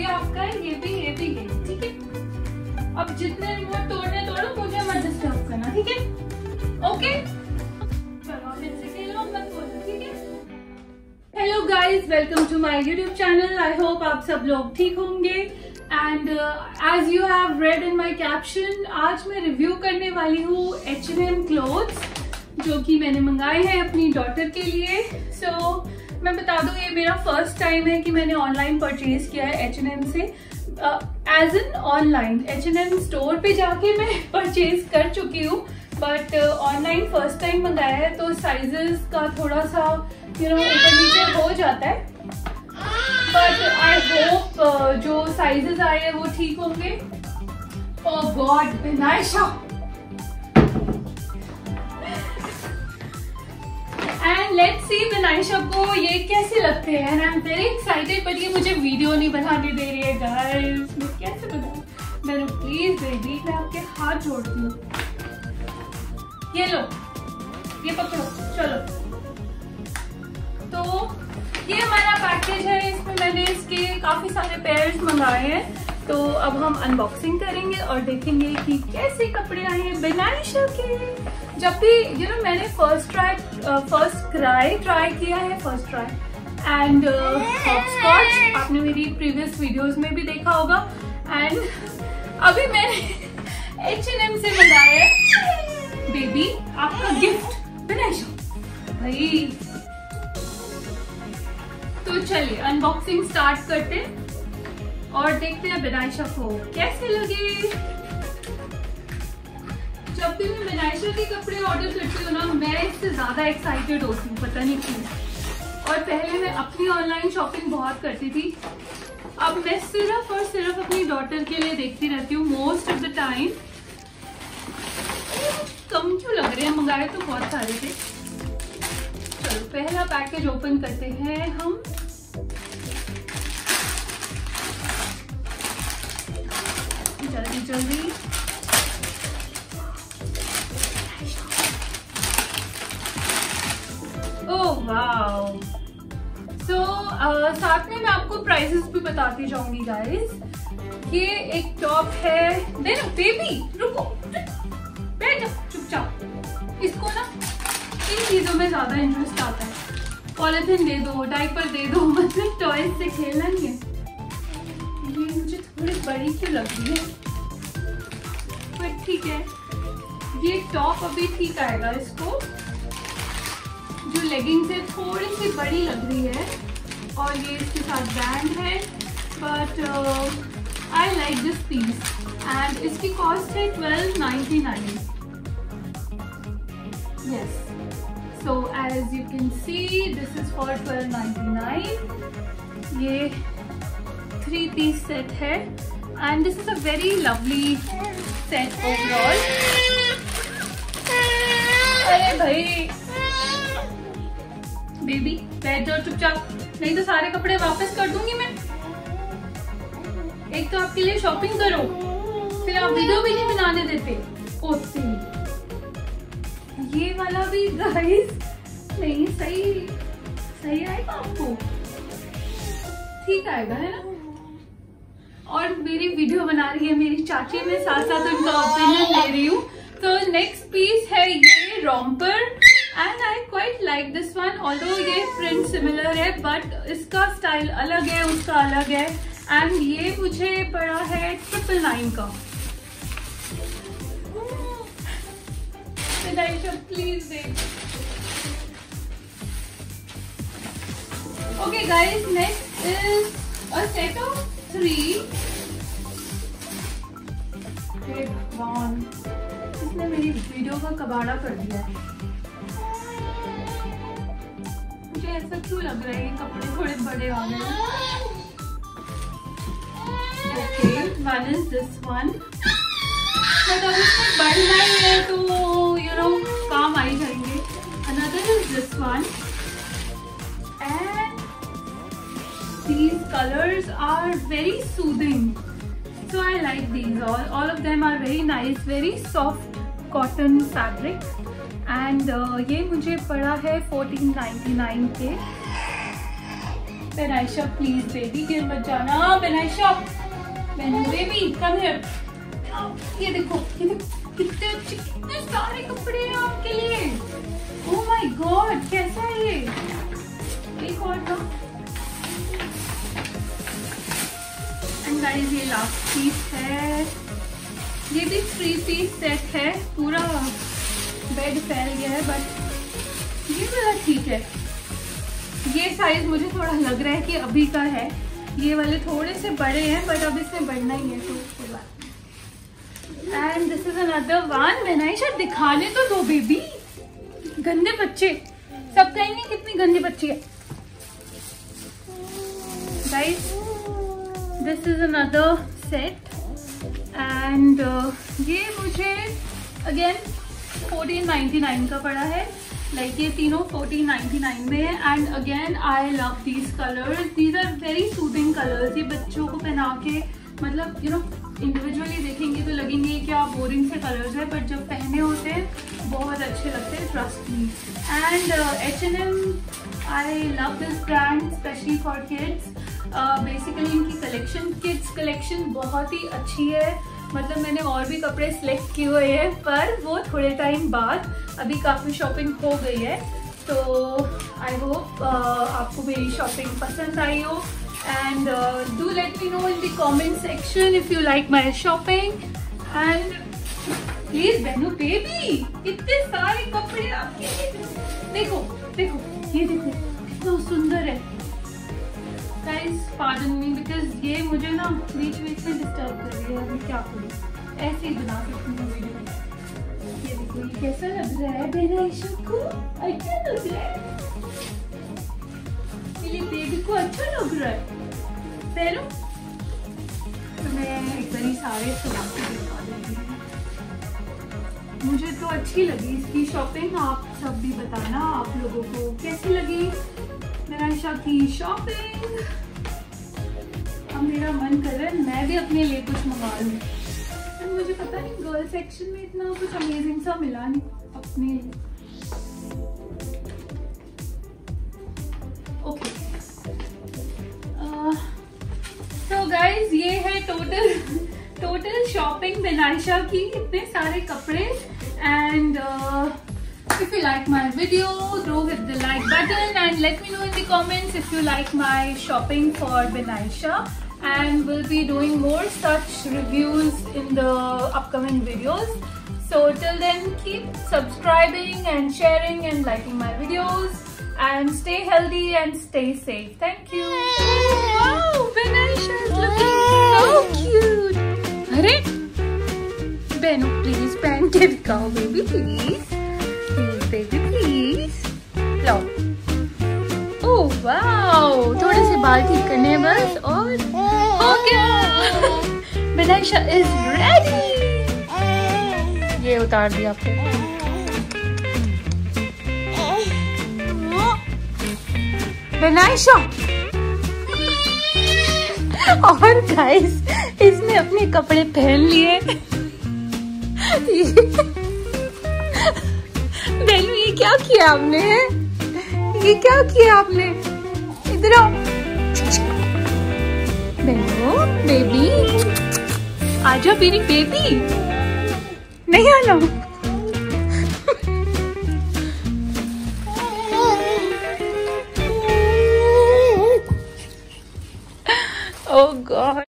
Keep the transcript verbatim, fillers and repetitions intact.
भी आपका है, ये भी, ये भी, ये, ठीक है। अब जितने रिमोट तोड़ने तोड़ो, मुझे मत डिस्टर्ब करना, ठीक है? ओके, चलो आप इनसे खेलो, मत बोलो, ठीक है? Hello guys, welcome to my YouTube channel. I hope आप सब लोग ठीक होंगे। And as you have read in my caption, आज मैं रिव्यू करने वाली हूँ एच एंड एम क्लोथ्स जो कि मैंने मंगाए हैं अपनी डॉटर के लिए। सो so, मैं बता दूं, ये मेरा फर्स्ट टाइम है कि मैंने ऑनलाइन परचेज किया है एच एंड एम से। As an online H and M store पे जाके मैं परचेज कर चुकी हूँ, बट ऑनलाइन फर्स्ट टाइम मंगाया है, तो साइजेस का थोड़ा सा यू नो ऊपर नीचे हो जाता है। बट आई होप जो साइजेस आए हैं वो ठीक होंगे। Oh god, Binaisha, and let's see Binaisha को ये कैसे लगते हैं। And I am very excited, but ये मुझे वीडियो नहीं बनाने दे रही है गाइस। मैं कैसे बनाऊं? मैंने प्लीज बेबी, मैं आपके हाथ जोड़ती हूँ। ये लो, ये पकड़ो, चलो। तो ये हमारा पैकेज है, इसमें मैंने इसके काफी सारे पेयर्स मंगाए हैं। तो अब हम अनबॉक्सिंग करेंगे और देखेंगे कि कैसे कपड़े आए हैं बिनायशा के। जब भी यू नो मैंने first try first cry try किया है, फर्स्ट ट्राई एंड हॉपस्कॉच आपने मेरी प्रीवियस वीडियोस में भी देखा होगा। एंड अभी मैंने एच एंड एम से मंगाया है बेबी आपका गिफ्ट बिनायशा भाई। तो चलिए अनबॉक्सिंग स्टार्ट करते हैं और देखते हैं बिनायशा को कैसे लगे। जब भी मैं बिनायशा के कपड़े ऑर्डर करती हूँ ना, मैं इससे ज्यादा एक्साइटेड होती हूँ, पता नहीं क्यों। और पहले मैं अपनी ऑनलाइन शॉपिंग बहुत करती थी, अब मैं सिर्फ और सिर्फ अपनी डॉटर के लिए देखती रहती हूँ मोस्ट ऑफ द टाइम। कम क्यों लग रहे हैं, मंगाए तो बहुत सारे थे। चलो पहला पैकेज ओपन करते हैं हम। जल्दी जल्दी। Oh wow. सो साथ में मैं आपको प्राइसेस भी बताती जाऊंगी गाइस। ये एक टॉप है। देखो बेबी, रुको, बैठ जाओ चुपचाप। इसको ना इन चीजों में ज्यादा इंटरेस्ट आता है। पॉलिथीन दे दो, डायपर दे दो, मतलब टॉयज से खेलना नहीं है। ये मुझे थोड़ी बड़ी क्यों लग रही है, बट ठीक है। ये टॉप अभी ठीक आएगा इसको। जो लेगिंग्स है थोड़ी सी बड़ी लग रही है और ये इसके साथ बैंड है, but I like this piece and इसकी कॉस्ट है twelve ninety nine. Yes, so as you can see this is for twelve ninety nine. ये थ्री पीस सेट है and this is a very lovely set overall. अरे भाई baby बैठ जाओ चुपचाप, नहीं तो सारे कपड़े वापस कर दूंगी मैं। एक तो आपके लिए शॉपिंग करो, फिर आप वीडियो भी नहीं बनाने देते। ओती ये वाला भी गाइस नहीं, सही सही आएगा आपको, ठीक आएगा है ना। और मेरी वीडियो बना रही है मेरी चाची, मैं साथ साथ उनका ओपिनियन ले रही हूँ। तो नेक्स्ट पीस है ये romper and I quite like this one. Although ये प्रिंट सिमिलर है बट इसका स्टाइल अलग है, उसका अलग है। एंड ये मुझे पड़ा है ट्रिपल नाइन का। प्लीज देख। Okay guys, next is a set of three. भगवान, इसने मेरी वीडियो का कबाड़ा कर दिया है। मुझे ऐसा क्यों लग रहा है ये कपड़े थोड़े बड़े आ गए। Okay, one is this one, but अब इसमें बढ़ना ही है तो यू नो काम आ ही जाएंगे। Another is this one and these colors are very soothing, so I like these. all all of them are very nice, very soft cotton fabric and uh, ये मुझे पड़ा है फोर्टीन नाइन्टी नाइन के। बेनाइशा please baby गिर मत जाना। Binaisha Benu baby come here. ये देखो ये देखो कितने अच्छे कितने सारे कपड़े हैं आपके लिए। ओह माय गॉड कैसा है ये। एक और था। एंड गाइस ये लास्ट पीस है। ये भी थ्री पीस सेट है। पूरा बेड फैल गया है बट ये वाला ठीक है। ये साइज मुझे थोड़ा लग रहा है कि अभी का है। ये वाले थोड़े से बड़े हैं बट अब इसमें बढ़ना ही है तो कोई बात नहीं। And this is another one. Binaisha दिखाने तो दो बेबी। गंदे बच्चे सब कहेंगे कितनी गंदी बच्ची है। Guys this is another set and ये मुझे अगेन फोर्टीन नाइन्टी नाइन का पड़ा है। लाइक like, ये तीनों फोर्टीन नाइन्टी नाइन में है। And again I love these colours. These are very soothing colours. ये बच्चों को पहना के मतलब यू नो इंडिविजुअली देखेंगे तो लगेंगे क्या बोरिंग से कलर्स है बट जब पहने होते हैं बहुत अच्छे लगते हैं trust me. And H and M I love this brand specially for kids. Basically इनकी कलेक्शन किड्स कलेक्शन बहुत ही अच्छी है। मतलब मैंने और भी कपड़े सिलेक्ट किए हुए हैं पर वो थोड़े टाइम बाद अभी काफ़ी शॉपिंग हो गई है। तो आई होप आपको मेरी शॉपिंग पसंद आई हो। And do let me know in the comment section if you like my shopping. And please Benu baby इतने सारे कपड़े आपके लिए। देखो देखो ये देखो कितना सुंदर है। गाइस पार्डन मी बिकॉज ये मुझे ना बीच बीच में डिस्टर्ब कर रही है। अभी क्या करूँ ऐसे ही बना सकती हूँ वीडियो। ये देखो ये कैसा लग रहा है बेनाइशा को। अच्छा लग रहा है मेरी बेबी को। अच्छा लग रहा है पहलो तो मैं एक बार सारे सुना के दिखा देती हूँ। मुझे तो अच्छी लगी इसकी शॉपिंग। आप सब भी बताना आप लोगों को कैसी लगी बेनाइशा की शॉपिंग। अब मेरा मन कर रहा है मैं भी अपने लिए कुछ मंगा लूं। तो मुझे पता नहीं गर्ल सेक्शन में इतना कुछ अमेजिंग सा मिला नहीं अपने लिए। ओके तो गाइज ये है टोटल टोटल शॉपिंग बेनाइशा की। इतने सारे कपड़े। And if you like my video, do hit the like button and let me know in the comments if you like my shopping for Benaisha. And we'll be doing more such reviews in the upcoming videos. So till then, keep subscribing and sharing and liking my videos. And stay healthy and stay safe. Thank you. Wow, Benaisha is looking so cute. अरे Benu please पहन के दिखाओ baby please. Baby, please. लो। Oh wow! थोड़े से बाल ठीक करने हैं बस और हो गया। बेनाइशा is ready. ये उतार दिया आपने। बेनाइशा। और गाइस इसने अपने कपड़े पहन लिए। बेनू ये क्या किया आपने? ये क्या किया आपने? इधर आओ बेनू बेबी। आजा मेरी बेबी। नहीं आना। Oh God.